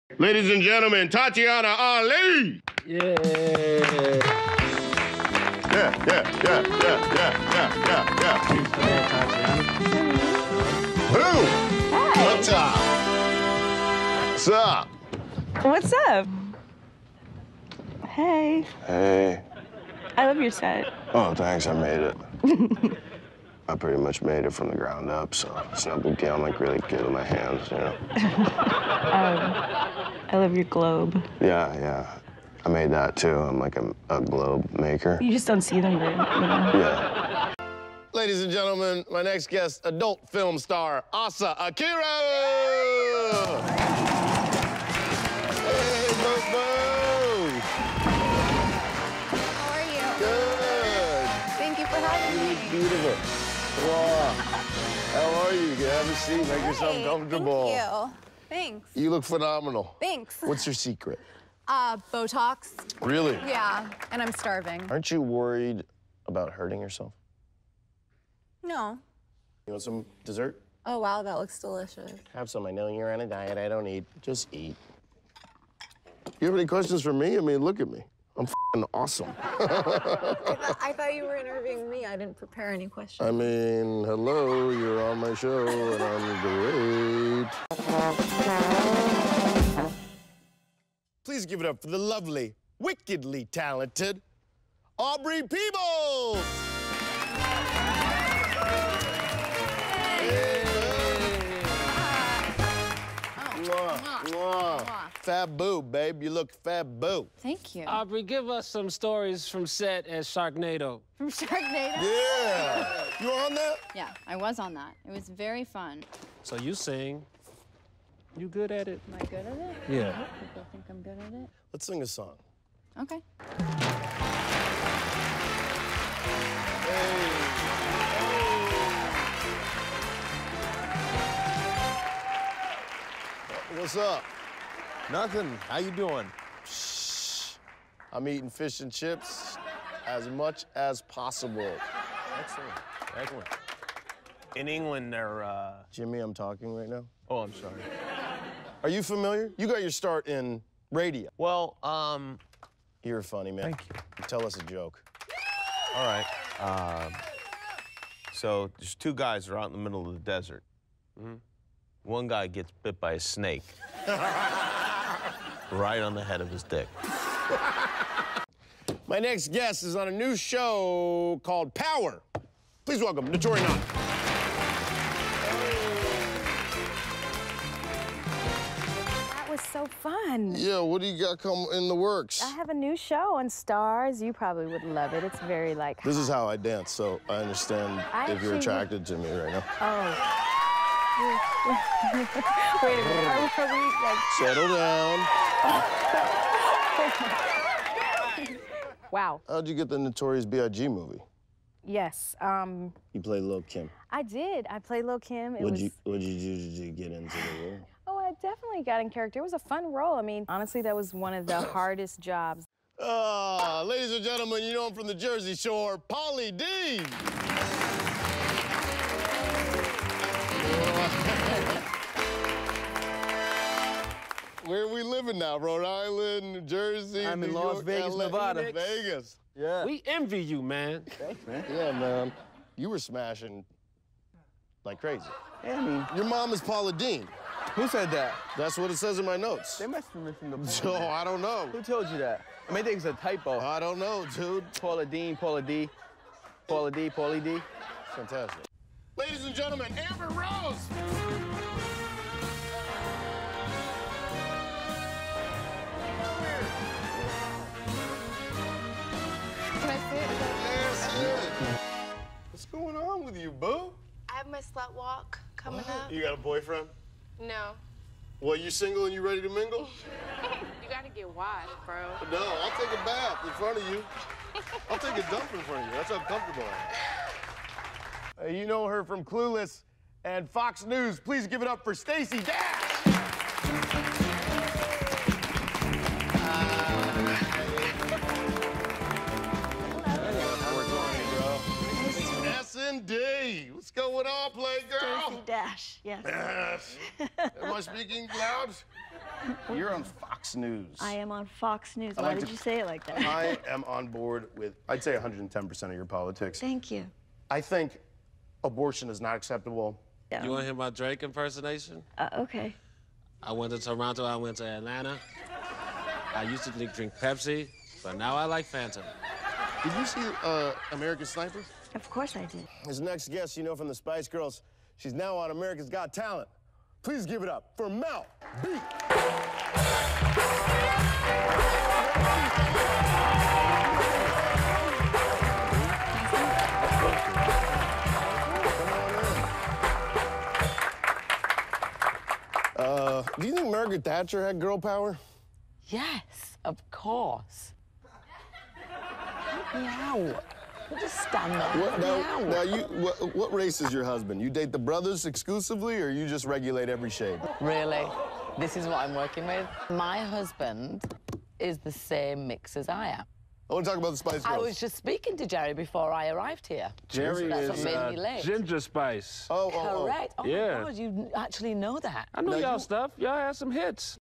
Ladies and gentlemen, Tatiana Ali. Yeah. Who? Hi. What's up? What's up? What's up? Hey. Hey. I love your set. Oh, thanks. I made it. I pretty much made it from the ground up, so it's no big deal. I'm like really good with my hands, you know. I love your globe. Yeah. I made that too. I'm like a globe maker. You just don't see them very, Yeah. Ladies and gentlemen, my next guest, adult film star Asa Akira. Hey, Bo. How are you? Good. Thank you for having me. Beautiful. Wow. How are you? Have a seat. Make yourself comfortable. Thank you. Thanks. You look phenomenal. Thanks. What's your secret? Botox. Really? Yeah, and I'm starving. Aren't you worried about hurting yourself? No. You want some dessert? Oh, wow, that looks delicious. Have some. I know you're on a diet. I don't eat. Just eat. You have any questions for me? I mean, look at me. I'm f***ing awesome. I thought you were interviewing me. I didn't prepare any questions. I mean, hello, you're on my show, and I'm great. Please give it up for the lovely, wickedly talented Aubrey Peebles! Fab boob, babe. You look fab boob. Thank you. Aubrey, give us some stories from set at Sharknado. From Sharknado? Yeah. You on that? Yeah, I was on that. It was very fun. So you sing. You good at it? Am I good at it? Yeah. People think I'm good at it? Let's sing a song. Okay. What's up? Nothing. How you doing? Shh. I'm eating fish and chips as much as possible. Excellent. In England, they're, Jimmy, I'm talking right now. Oh, I'm sorry. Are you familiar? You got your start in radio. Well, You're funny, man. Thank you. Tell us a joke. all right. So there's two guys that are out in the middle of the desert. One guy gets bit by a snake. Right on the head of his dick. My next guest is on a new show called Power. Please welcome Notori Knott. That was so fun. Yeah, what do you got come in the works? I have a new show on Stars. You probably would love it. It's very like This is how I dance, so I understand if you're actually- attracted to me right now. Oh. Wait a minute. Are we like? Settle down. Wow. How'd you get the Notorious B.I.G. movie? Yes. You played Lil' Kim. I did. I played Lil' Kim. What'd you do to get into the role? Oh, I definitely got in character. It was a fun role. I mean, honestly, that was one of the hardest jobs. Ladies and gentlemen, you know him from the Jersey Shore, Pauly D. Where are we living now? Rhode Island, New Jersey, I'm in New Las York, Vegas, LA, Nevada. Vegas. Yeah. We envy you, man. Thanks, man. Yeah, man. You were smashing like crazy. Yeah, I mean, Your mom is Paula Deen. who said that? That's what it says in my notes. They must have missing the point. So I don't know. Who told you that? I mean, I think it's a typo. I don't know, dude. Paula Dean, Paula D. Paula D, Pauly D. Fantastic. Ladies and gentlemen, Amber Rose. Can I sit? What's going on with you, boo? I have my slut walk coming up. You got a boyfriend? No. Well, you single and you ready to mingle? You gotta get washed, bro. No, I'll take a bath in front of you. I'll take a dump in front of you. That's how comfortable I am. You know her from Clueless and Fox News. Please give it up for Stacey Dash. S&D. What's going on, Playgirl? Stacey Dash. Mash, yes. Am I speaking loud? You're on Fox News. I am on Fox News. I Why like did to- you say it like that? I am on board with, I'd say 110% of your politics. Thank you. I think abortion is not acceptable. Yeah. You want to hear my Drake impersonation? Okay. I went to Toronto, I went to Atlanta. I used to drink Pepsi, but now I like Fanta. Did you see American Sniper? Of course I did. His next guest, you know from the Spice Girls, she's now on America's Got Talent. Please give it up for Mel B. Do you think Margaret Thatcher had girl power? Yes, of course. Meow. You just stand there. What race is your husband? You date the brothers exclusively, or you just regulate every shade? Really? This is what I'm working with? My husband is the same mix as I am. I want to talk about the Spice Girls. I was just speaking to Jerry before I arrived here. Jerry That's is what made me late. Ginger Spice. Correct. Oh Yeah. my God, you actually know that. I know y'all stuff. Y'all had some hits.